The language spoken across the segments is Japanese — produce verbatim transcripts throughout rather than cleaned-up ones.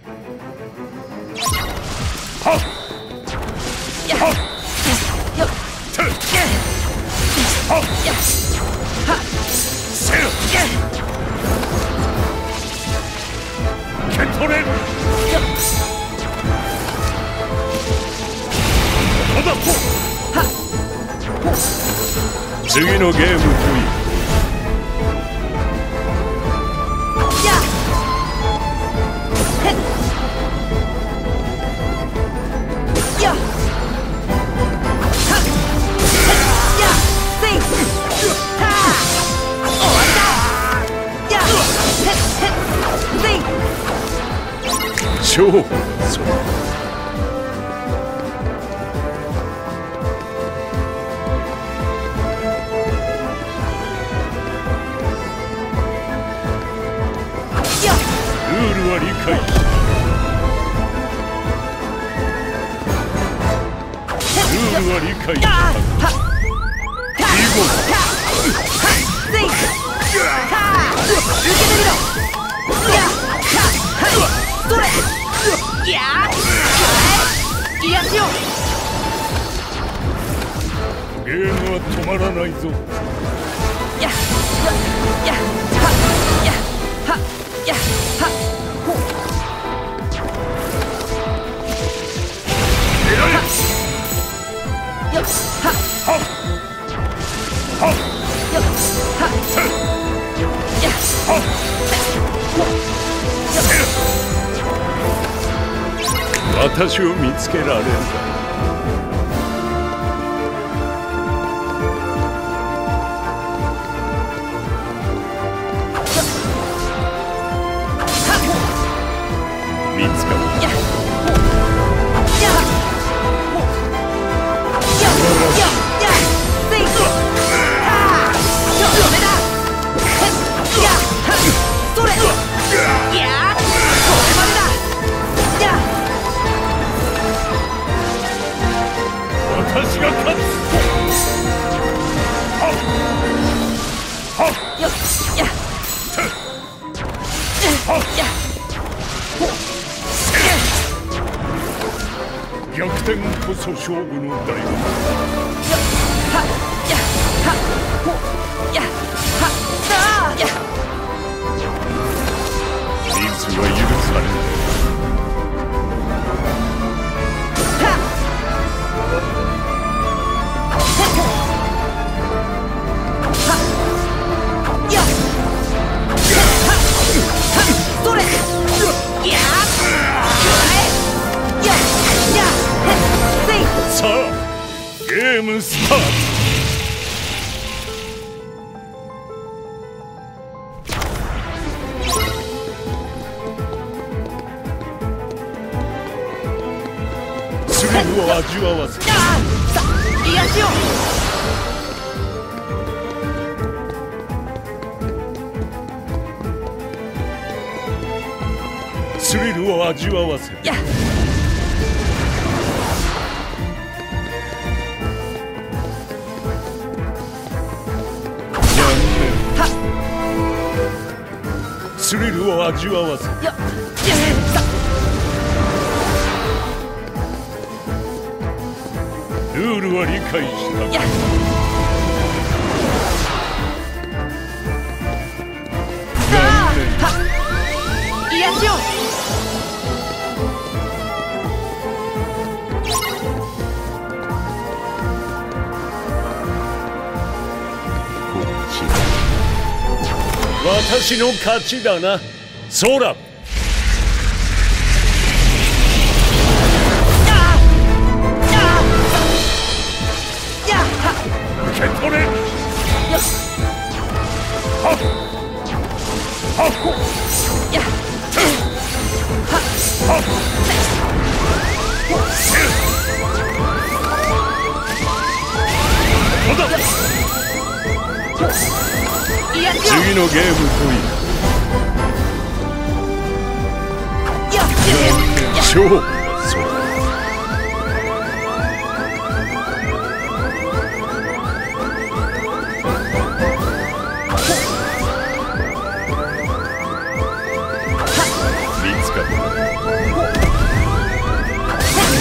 次のゲームといい。勝負。ルールは理解。ルールは理解した。見事。ゲームは止まらないぞ。ややはやはやはほやはよはははよはやはほ私を見つけられるか。私が勝つ。よっやや逆転こそ勝負の醍醐味。はやはほやはだやミスは許されない。さあ、ゲームスタート。スリルを味わわせ。さあ、癒しを。スリルを味わわせ。やスリルを味わわせ。やルールは理解した。や癒しを。こっち私の勝ちだな、ソラ。受け取れ。よし。はっはっやはっはっ次のゲームといい。勝負。そう見つかった。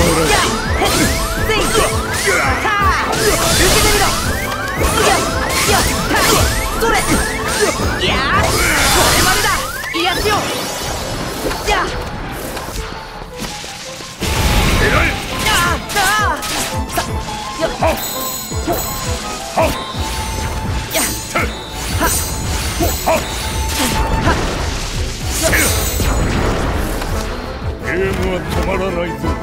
やへっせいた受けてみろややったそれいやーこれまでだ癒しよや偉いああさやはっはっやてははっはゲームは止まらないぞ。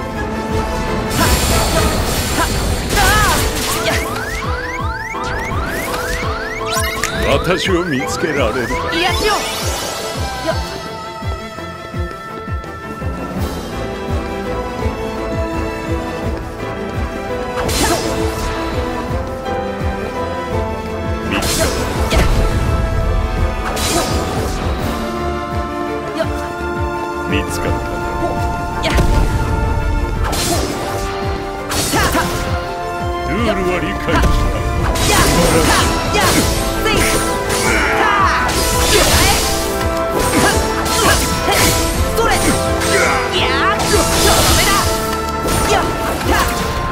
私を見つけられるか。 癒やしよや見つかっやた。見つかった。 やルールは理解した。 ややせいたやえそれやとどめだやた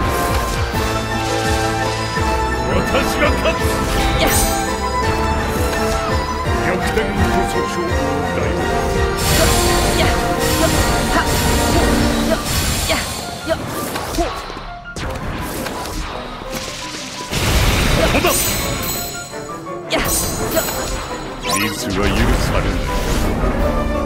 私が勝つ。 や逆転こそ勝負の大王。 やはややほそうだ。 ややミスは許されない。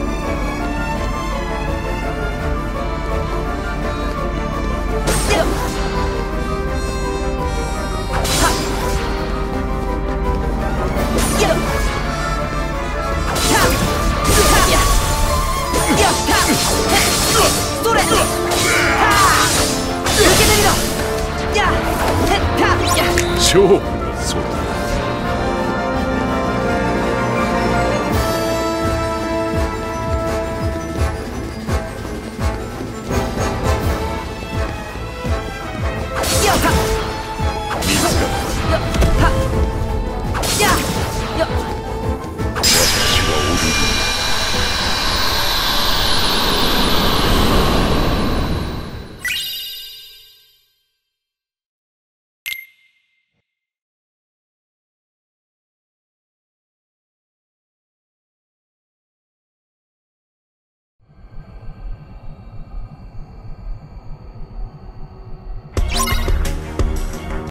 勝負